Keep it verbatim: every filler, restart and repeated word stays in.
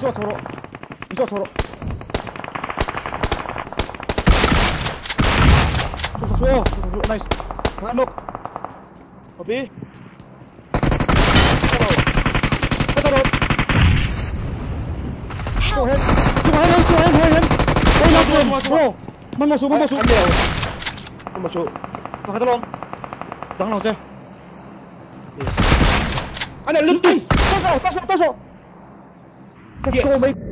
做拖罗，你做拖罗。Susu susu, susu nice. Manok. Kopi. Taruh. Tuh hen, tuh hen, tuh hen, hen, hen. Oh, masuk, masuk. Man masuk, man masuk. Man masuk. Pakai tolong. Jangan loh, Ceh. Ada loot, guys. Tasok, tasok, tasok. Let's go, mate.